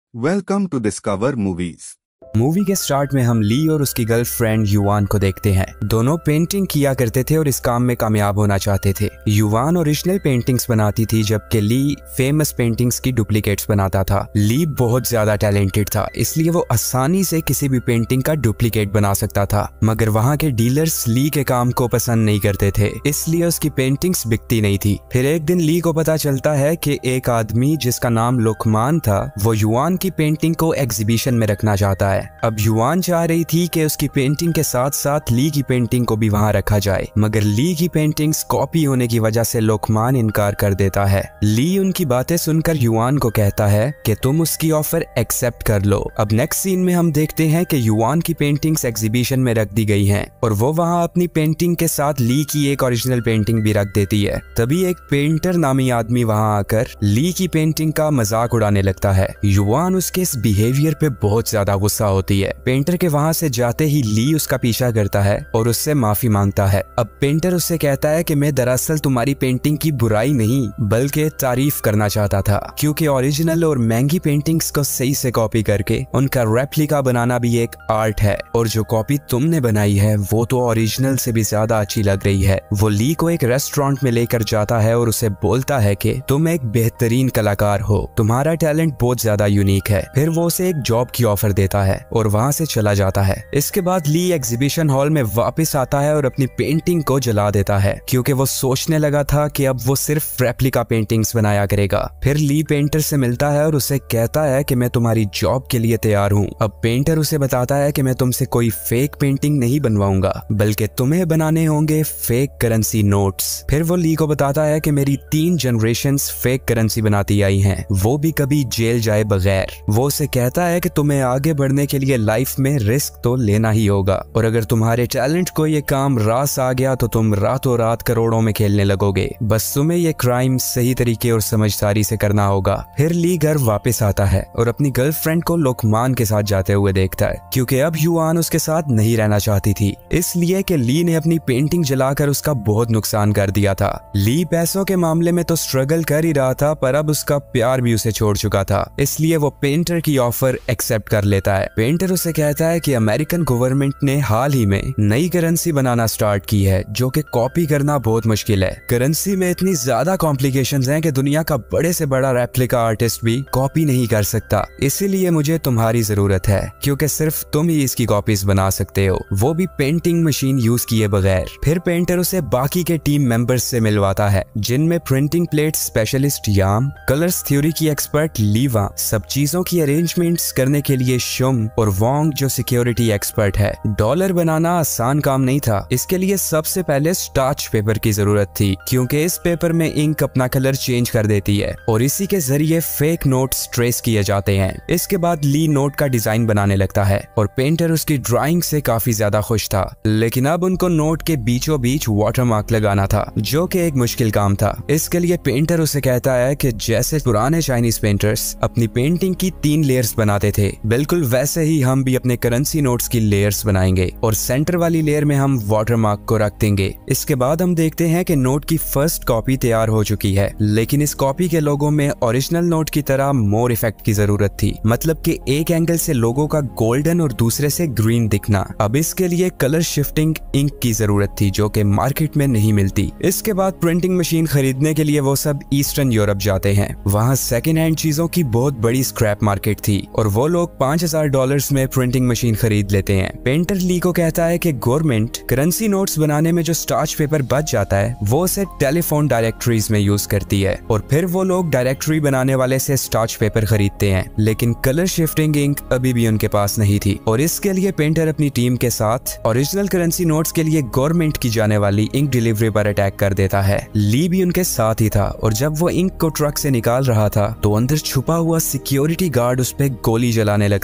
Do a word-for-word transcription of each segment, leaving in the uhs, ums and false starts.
Welcome to Discover Movies. Movie के start में हम ली और उसकी गर्लफ्रेंड युवान को देखते हैं। दोनों पेंटिंग किया करते थे और इस काम में कामयाब होना चाहते थे। युवान ओरिजिनल पेंटिंग्स बनाती थी जबकि ली फेमस पेंटिंग्स की डुप्लीकेट्स बनाता था। ली बहुत ज्यादा टैलेंटेड था, इसलिए वो आसानी से किसी भी पेंटिंग का डुप्लीकेट बना सकता था, मगर वहाँ के डीलर्स ली के काम को पसंद नहीं करते थे, इसलिए उसकी पेंटिंग्स बिकती नहीं थी। फिर एक दिन ली को पता चलता है कि एक आदमी जिसका नाम लुकमान था वो युवान की पेंटिंग को एग्जीबिशन में रखना चाहता है। अब युवान चाह रही थी कि उसकी पेंटिंग के साथ साथ ली की पेंटिंग को भी वहां रखा जाए, मगर ली की पेंटिंग्स कॉपी होने की वजह से लुकमान इनकार कर देता है। ली उनकी बातें सुनकर युवान को कहता है कि तुम उसकी ऑफर एक्सेप्ट कर लो। अब नेक्स्ट सीन में हम देखते हैं कि युवान की पेंटिंग्स एग्जीबिशन में रख दी गई हैं और वो वहां अपनी पेंटिंग के साथ ली की एक ओरिजिनल पेंटिंग भी रख देती है। तभी एक पेंटर नामी आदमी वहां आकर ली की पेंटिंग का मजाक उड़ाने लगता है। युवान उसके इस बिहेवियर पे बहुत ज्यादा गुस्सा होती है। पेंटर के वहां से जाते ही ली उसका पीछा करता है और उससे माफी मांगता है। अब पेंटर उससे कहता है कि मैं दरअसल तुम्हारी पेंटिंग की बुराई नहीं बल्कि तारीफ करना चाहता था, क्योंकि ओरिजिनल और महंगी पेंटिंग्स को सही से कॉपी करके उनका रेप्लिका बनाना भी एक आर्ट है, और जो कॉपी तुमने बनाई है वो तो ओरिजिनल से भी ज्यादा अच्छी लग रही है। वो ली को एक रेस्टोरेंट में लेकर जाता है और उसे बोलता है कि तुम एक बेहतरीन कलाकार हो, तुम्हारा टैलेंट बहुत ज्यादा यूनिक है। फिर वो उसे एक जॉब की ऑफर देता है और वहां से चला जाता है। इसके बाद ली एग्जीबिशन हॉल में वापस आता है और अपनी पेंटिंग को जला देता है, क्योंकि वो सोचने लगा था कि अब वो सिर्फ रेप्लिका पेंटिंग्स बनाया करेगा। फिर ली पेंटर से मिलता है और उसे कहता है कि मैं तुम्हारी जॉब के लिए तैयार हूँ। अब पेंटर उसे बताता है कि मैं तुमसे कोई फेक पेंटिंग नहीं बनवाऊंगा, बल्कि तुम्हें बनाने होंगे फेक करेंसी नोट्स। फिर वो ली को बताता है कि मेरी तीन जनरेशंस फेक करेंसी बनाती आई हैं, वो भी कभी जेल जाए बगैर। वो उसे कहता है कि तुम्हें आगे बढ़ने के लिए लाइफ में रिस्क तो लेना ही होगा, और अगर तुम्हारे टैलेंट को ये काम रास आ गया तो तुम रातों रात करोड़ों में खेलने लगोगे, बस तुम्हें ये क्राइम सही तरीके और समझदारी से करना होगा। फिर ली घर वापस आता है और अपनी गर्लफ्रेंड को लुकमान के साथ जाते हुए देखता है, क्योंकि अब युवान उसके साथ नहीं रहना चाहती थी, इसलिए कि ली ने अपनी पेंटिंग जलाकर उसका बहुत नुकसान कर दिया था। ली पैसों के मामले में तो स्ट्रगल कर ही रहा था, पर अब उसका प्यार भी उसे छोड़ चुका था, इसलिए वो पेंटर की ऑफर एक्सेप्ट कर लेता है। पेंटर उसे कहता है कि अमेरिकन गवर्नमेंट ने हाल ही में नई करेंसी बनाना स्टार्ट की है जो कि कॉपी करना बहुत मुश्किल है। करेंसी में इतनी ज्यादा कॉम्प्लिकेशंस हैं कि दुनिया का बड़े से बड़ा रेप्लिका आर्टिस्ट भी कॉपी नहीं कर सकता, इसीलिए मुझे तुम्हारी जरूरत है, क्योंकि सिर्फ तुम ही इसकी कॉपीज बना सकते हो, वो भी पेंटिंग मशीन यूज किए बगैर। फिर पेंटर उसे बाकी के टीम मेंबर्स से मिलवाता है, जिनमें printing plate specialist Yam, colours theory की एक्सपर्ट लीवा, सब चीजों की अरेंजमेंट्स करने के लिए शुम और वोंग जो सिक्योरिटी एक्सपर्ट है। डॉलर बनाना आसान काम नहीं था, इसके लिए सबसे पहले स्टार्च पेपर की जरूरत थी, क्योंकि इस पेपर में इंक अपना कलर चेंज कर देती है और इसी के जरिए फेक नोट्स ट्रेस किए जाते हैं। इसके बाद ली नोट का डिजाइन बनाने लगता है और पेंटर उसकी ड्राइंग से काफी ज्यादा खुश था, लेकिन अब उनको नोट के बीचों बीच वाटरमार्क लगाना था, जो कि एक मुश्किल काम था। इसके लिए पेंटर उसे कहता है कि जैसे पुराने चाइनीज पेंटर्स अपनी पेंटिंग की तीन लेयर्स बनाते थे, बिल्कुल वैसे ही हम भी अपने करेंसी नोट्स की लेयर्स बनाएंगे और सेंटर वाली लेयर में हम वाटरमार्क को रख देंगे। इसके बाद हम देखते हैं कि नोट की फर्स्ट कॉपी तैयार हो चुकी है, लेकिन इस कॉपी के लोगों में ओरिजिनल नोट की तरह मोर इफेक्ट की जरूरत थी, मतलब कि एक एंगल से लोगो का गोल्डन और दूसरे से ग्रीन दिखना। अब इसके लिए कलर शिफ्टिंग इंक की जरूरत थी, जो कि मार्केट में नहीं मिलती। इसके बाद प्रिंटिंग मशीन खरीदने के लिए वो सब ईस्टर्न यूरोप जाते हैं। वहाँ सेकेंड हैंड चीजों की बहुत बड़ी स्क्रैप मार्केट थी और वो लोग पांच हजार डॉलर्स में प्रिंटिंग मशीन खरीद लेते हैं। पेंटर ली को कहता है कि गवर्नमेंट करेंसी नोट्स बनाने में जो स्टार्च पेपर बच जाता है वो उसे टेलीफोन डायरेक्टरीज में यूज करती है, और फिर वो लोग डायरेक्टरी बनाने वाले से स्टार्च पेपर खरीदते हैं, लेकिन कलर शिफ्टिंग इंक अभी भी उनके पास नहीं थी, और इसके लिए पेंटर अपनी टीम के साथ ओरिजिनल करेंसी नोट्स के लिए गवर्नमेंट की जाने वाली इंक डिलीवरी पर अटैक कर देता है। ली भी उनके साथ ही था, और जब वो इंक को ट्रक से निकाल रहा था तो अंदर छुपा हुआ सिक्योरिटी गार्ड उस पर गोली जलाने लगता है,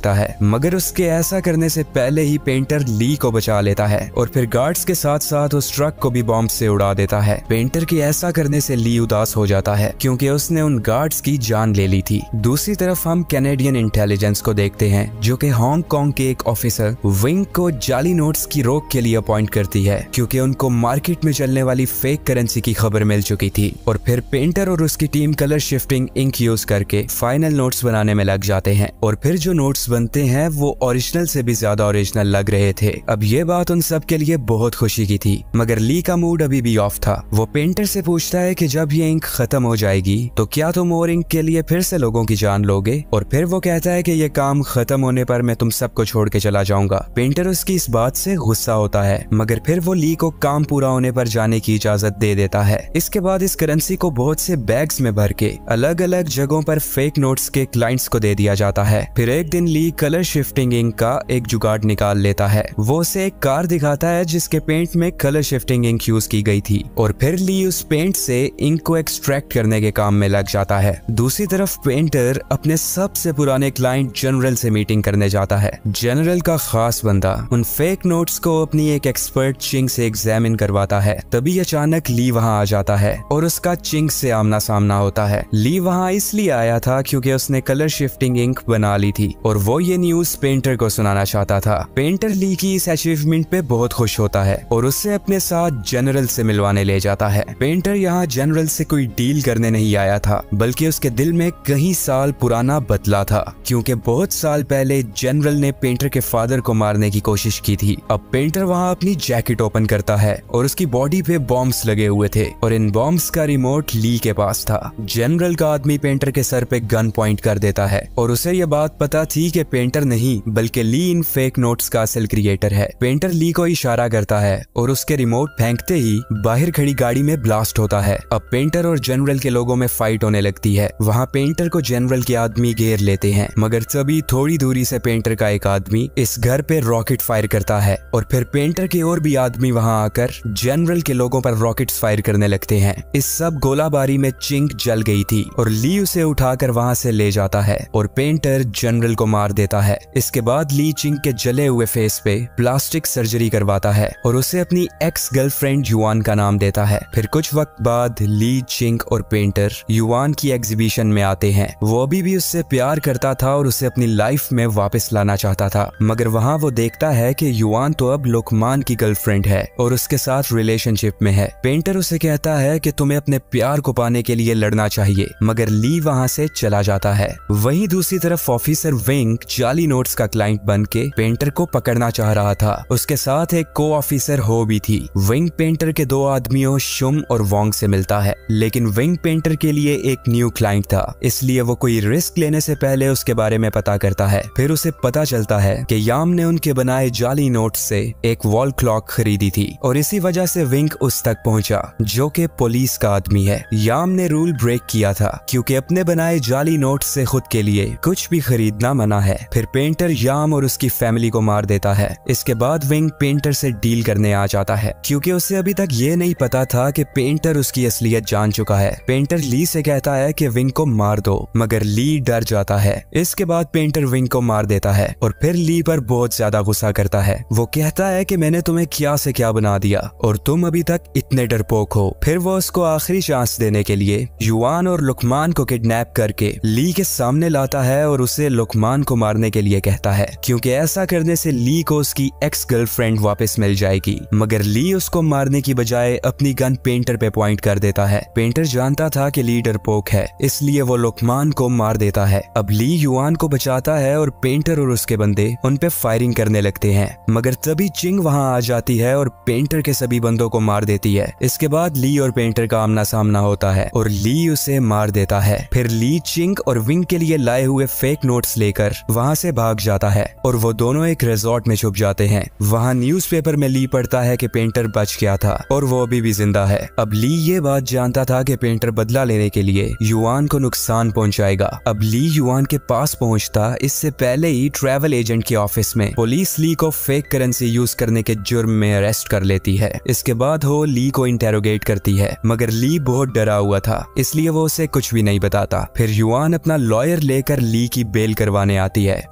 मगर उसके ऐसा करने से पहले ही पेंटर ली को बचा लेता है और फिर गार्ड्स के साथ साथ उस ट्रक को भी बॉम्ब से उड़ा देता है। पेंटर के ऐसा करने से ली उदास हो जाता है क्योंकि उसने उन गार्ड्स की जान ले ली थी। दूसरी तरफ हम कैनेडियन इंटेलिजेंस को देखते हैं जो कि हांगकांग के एक ऑफिसर विंग को जाली नोट्स की रोक के लिए अपॉइंट करती है क्योंकि उनको मार्केट में चलने वाली फेक करेंसी की खबर मिल चुकी थी। और फिर पेंटर और उसकी team colour shifting ink use करके फाइनल नोट्स बनाने में लग जाते हैं और फिर जो नोट्स बनते हैं वो ओरिजिनल से भी ज्यादा ओरिजिनल लग रहे थे। अब ये बात उन सब के लिए बहुत खुशी की थी, मगर ली का मूड अभी भी ऑफ था। वो पेंटर से पूछता है कि जब ये इंक खत्म हो जाएगी तो क्या तुम और इंक के लिए फिर से लोगों की जान लोगे? और फिर वो कहता है कि ये काम खत्म होने पर मैं तुम सबको छोड़ के चला जाऊंगा। पेंटर उसकी इस बात से गुस्सा होता है, मगर फिर वो ली को काम पूरा होने पर जाने की इजाजत दे देता है। इसके बाद इस करेंसी को बहुत से बैग्स में भर के अलग अलग जगहों पर फेक नोट्स के क्लाइंट्स को दे दिया जाता है। फिर एक दिन ली कलर शिफ्टिंग इंक का एक जुगाड़ निकाल लेता है। वो उसे एक कार दिखाता है जिसके पेंट में कलर शिफ्टिंग इंक यूज की गई थी और फिर ली उस पेंट से इंक को एक्सट्रैक्ट करने के काम में लग जाता है। दूसरी तरफ पेंटर अपने सबसे पुराने क्लाइंट जनरल से मीटिंग करने जाता है। जनरल का खास बंदा उन फेक नोट्स को अपनी एक एक्सपर्ट चिंग से एग्जामिन करवाता है। तभी अचानक ली वहां आ जाता है और उसका चिंग से आमना सामना होता है। ली वहां इसलिए आया था क्योंकि उसने कलर शिफ्टिंग इंक बना ली थी और वो ये न्यूज पेंटर को सुनाना चाहता था। पेंटर ली की इस अचीवमेंट पे बहुत खुश होता है और उससे अपने साथ जनरल से मिलवाने ले जाता है। पेंटर यहाँ जनरल से कोई डील करने नहीं आया था, बल्कि उसके दिल में कई साल पुराना बदला था क्योंकि बहुत साल पहले जनरल ने पेंटर के फादर को मारने की कोशिश की थी। अब पेंटर वहाँ अपनी जैकेट ओपन करता है और उसकी बॉडी पे बॉम्ब्स लगे हुए थे और इन बॉम्ब्स का रिमोट ली के पास था। जनरल का आदमी पेंटर के सर पे गन पॉइंट कर देता है और उसे ये बात पता थी कि पेंटर नहीं बल्कि ली इन फेक नोट्स का असल क्रिएटर है। पेंटर ली को इशारा करता है और उसके रिमोट फेंकते ही बाहर खड़ी गाड़ी में ब्लास्ट होता है। अब पेंटर और जनरल के लोगों में फाइट होने लगती है। वहाँ पेंटर को जनरल के आदमी घेर लेते हैं, मगर तभी थोड़ी दूरी से पेंटर का एक आदमी इस घर पे रॉकेट फायर करता है और फिर पेंटर के और भी आदमी वहाँ आकर जनरल के लोगों पर रॉकेट्स फायर करने लगते हैं। इस सब गोलाबारी में चिंग जल गई थी और ली उसे उठाकर वहाँ से ले जाता है और पेंटर जनरल को मार देता है। इसके बाद ली चिंग के जले हुए फेस पे प्लास्टिक सर्जरी करवाता है और उसे अपनी एक्स गर्लफ्रेंड युआन का नाम देता है। फिर कुछ वक्त बाद ली, चिंग और पेंटर युआन की एग्जीबिशन में आते हैं। वो अभी भी उससे प्यार करता था और उसे अपनी लाइफ में वापस लाना चाहता था, मगर वहाँ वो देखता है कि युआन तो अब लुकमान की गर्लफ्रेंड है और उसके साथ रिलेशनशिप में है। पेंटर उसे कहता है कि तुम्हें अपने प्यार को पाने के लिए लड़ना चाहिए, मगर ली वहाँ से चला जाता है। वहीं दूसरी तरफ ऑफिसर विंग जाली नोट्स का क्लाइंट बन के पेंटर को पकड़ना चाह रहा था। उसके साथ एक को ऑफिसर हो भी थी। विंग पेंटर के दो आदमियों शुम और वोंग से मिलता है, लेकिन विंग पेंटर के लिए एक न्यू क्लाइंट था, इसलिए वो कोई रिस्क लेने से पहले उसके बारे में पता करता है। फिर उसे पता चलता है कि याम ने उनके बनाए जाली नोट से एक वॉल क्लॉक खरीदी थी और इसी वजह से विंग उस तक पहुंचा, जो कि पुलिस का आदमी है। याम ने रूल ब्रेक किया था क्योंकि अपने बनाए जाली नोट से खुद के लिए कुछ भी खरीदना मना है। फिर पेंटर याम और उसकी फैमिली को मार देता है। इसके बाद विंग पेंटर से डील करने आ जाता है क्योंकि उसे अभी तक ये नहीं पता था कि पेंटर उसकी असलियत जान चुका है। पेंटर ली से कहता है कि विंग को मार दो, मगर ली डर जाता है। इसके बाद पेंटर विंग को मार देता है और फिर ली पर बहुत ज्यादा गुस्सा करता है। वो कहता है कि मैंने तुम्हें क्या से क्या बना दिया और तुम अभी तक इतने डरपोक हो। फिर वो उसको आखिरी चांस देने के लिए युआन और लुकमान को किडनैप करके ली के सामने लाता है और उसे लुकमान को मारने के लिए कहता है क्योंकि ऐसा करने से ली को उसकी एक्स गर्लफ्रेंड वापस मिल जाएगी। मगर ली उसको मारने की बजाय अपनी गन पेंटर पे पॉइंट कर देता है। पेंटर जानता था कि ली डरपोक है, इसलिए वो लुकमान को मार देता है। अब ली युआन को बचाता है और पेंटर और उसके बंदे उन पे फायरिंग करने लगते हैं, मगर तभी चिंग वहां आ जाती है और पेंटर के सभी बंदों को मार देती है। इसके बाद ली और पेंटर का आमना सामना होता है और ली उसे मार देता है। फिर ली चिंग और विंग के लिए लाए हुए फेक नोट्स लेकर वहां से भाग जाता है और वो दोनों एक रिजॉर्ट में छुप जाते हैं। वहां न्यूज़पेपर में ली पढ़ता है कि पेंटर बच गया था और वो अभी भी जिंदा है। अब ली ये बात जानता था कि पेंटर बदला लेने के लिए युआन को नुकसान पहुंचाएगा। अब ली युआन के पास पहुंचता इससे पहले ही ट्रैवल एजेंट के ऑफिस में पुलिस ली को फेक करेंसी यूज करने के जुर्म में अरेस्ट कर लेती है। इसके बाद वो ली को इंटेरोगेट करती है, मगर ली बहुत डरा हुआ था, इसलिए वो उसे कुछ भी नहीं बताता। फिर युआन अपना लॉयर लेकर ली की बेल करवाने आती है।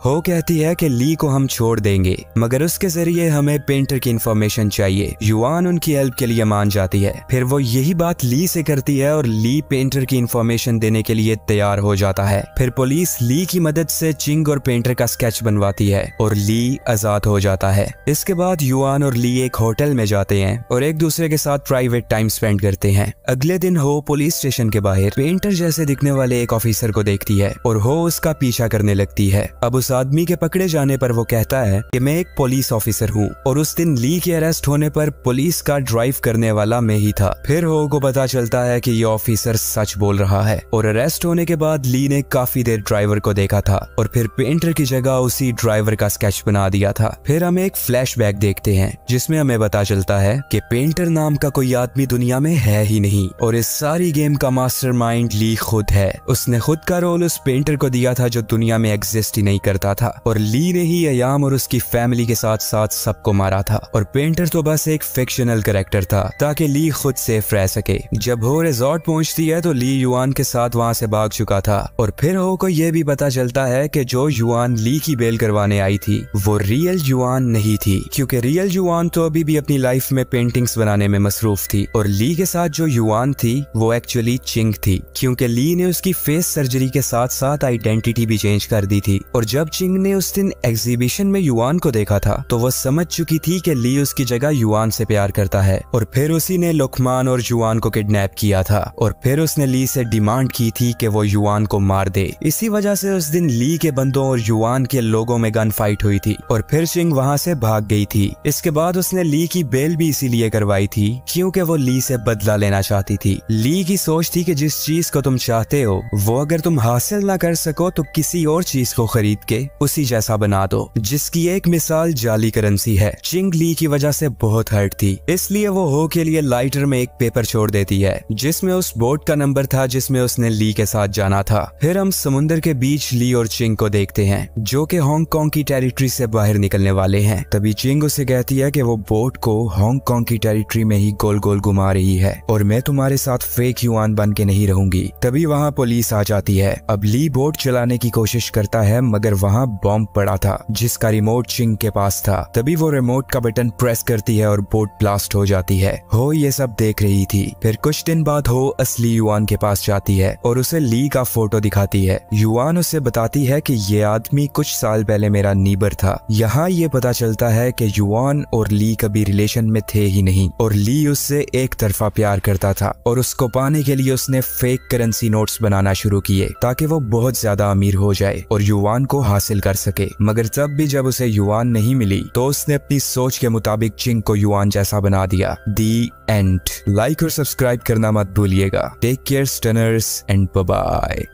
हो कहती है कि ली को हम छोड़ देंगे मगर उसके जरिए हमें पेंटर की इंफॉर्मेशन चाहिए। युआन उनकी हेल्प के लिए मान जाती है। फिर वो यही बात ली से करती है और ली पेंटर की इंफॉर्मेशन देने के लिए तैयार हो जाता है। फिर पुलिस ली की मदद से चिंग और पेंटर का स्केच बनवाती है और ली आजाद हो जाता है। इसके बाद युआन और ली एक होटल में जाते हैं और एक दूसरे के साथ प्राइवेट टाइम स्पेंड करते हैं। अगले दिन हो पुलिस स्टेशन के बाहर पेंटर जैसे दिखने वाले एक ऑफिसर को देखती है और हो उसका पीछा करने लगती है। अब उस आदमी के पकड़े जाने पर वो कहता है कि मैं एक पुलिस ऑफिसर हूँ और उस दिन ली के अरेस्ट होने पर पुलिस का ड्राइव करने वाला मैं ही था। फिर हो को पता चलता है कि ये ऑफिसर सच बोल रहा है और अरेस्ट होने के बाद ली ने काफी देर ड्राइवर को देखा था और फिर पेंटर की जगह उसी ड्राइवर का स्केच बना दिया था। फिर हम एक फ्लैशबैक देखते हैं जिसमें हमें पता चलता है कि पेंटर नाम का कोई आदमी दुनिया में है ही नहीं और इस सारी गेम का मास्टरमाइंड ली खुद है। उसने खुद का रोल उस पेंटर को दिया था जो दुनिया में एग्जिस्ट ही नहीं करता था और ली ने ही अयाम और उसकी फैमिली के साथ साथ सबको मारा था और पेंटर तो बस एक फिक्शनल कैरेक्टर था ताकि ली खुद सेफ रह सके। जब हो रिजॉर्ट पहुंचती है तो ली युआन के साथ वहां से भाग चुका था और फिर हो को यह भी पता चलता है कि जो युआन ली की बेल करवाने आई थी वो रियल युआन नहीं थी, क्योंकि रियल युआन तो अभी भी अपनी लाइफ में पेंटिंग्स बनाने में मसरूफ थी और ली के साथ जो युआन थी वो एक्चुअली चिंग थी, क्योंकि ली ने उसकी फेस सर्जरी के साथ साथ आइडेंटिटी भी चेंज कर दी थी। और जब चिंग ने उस दिन एग्जीबिशन में युआन को देखा था तो वो समझ चुकी थी कि ली उसकी जगह युआन से प्यार करता है और फिर उसी ने लुकमान और युआन को किडनैप किया था और फिर उसने ली से डिमांड की थी कि वो युआन को मार दे। इसी वजह से उस दिन ली के बंदों और युआन के लोगों में गन फाइट हुई थी और फिर चिंग वहां से भाग गई थी। इसके बाद उसने ली की बेल भी इसीलिए करवाई थी क्योंकि वो ली से बदला लेना चाहती थी। ली की सोच थी कि जिस चीज को तुम चाहते हो वो अगर तुम हासिल ना कर सको तो किसी और चीज को खरीद के उसी जैसा बना दो, जिसकी एक मिसाल जाली करेंसी है। चिंग ली की वजह से बहुत हर्ट थी, इसलिए वो हो के लिए लाइटर में एक पेपर छोड़ देती है जिसमें उस बोट का नंबर था जिसमें उसने ली के साथ जाना था। फिर हम समुद्र के बीच ली और चिंग को देखते हैं जो कि हांगकांग की टेरिटरी से बाहर निकलने वाले हैं। तभी चिंग उसे कहती है कि वो बोट को हांगकांग की टेरिटरी में ही गोल गोल घुमा रही है और मैं तुम्हारे साथ फेक युआन बन के नहीं रहूंगी। तभी वहाँ पुलिस आ जाती है। अब ली बोट चलाने की कोशिश करता है मगर वहाँ बॉम्ब पड़ा था जिसका रिमोट चिंग के पास था। तभी वो रिमोट का बटन प्रेस करती है और बोट ब्लास्ट हो जाती है। हो ये सब देख रही थी। फिर कुछ दिन बाद हो असली युआन के पास जाती है और उसे ली का फोटो दिखाती है। युआन उसे बताती है कि ये आदमी कुछ साल पहले मेरा नीबर था। यहाँ ये पता चलता है कि युआन और ली कभी रिलेशन में थे ही नहीं और ली उससे एक तरफा प्यार करता था और उसको पाने के लिए उसने फेक करेंसी नोट्स बनाना शुरू किए ताकि वो बहुत ज्यादा अमीर हो जाए और युआन को हासिल कर सके। मगर तब भी जब उसे युआन नहीं मिली तो उसने अपनी सोच के मुताबिक चिंग को युआन जैसा बना दिया। The end. लाइक और सब्सक्राइब करना मत भूलिएगा। Take care stunners and bye bye.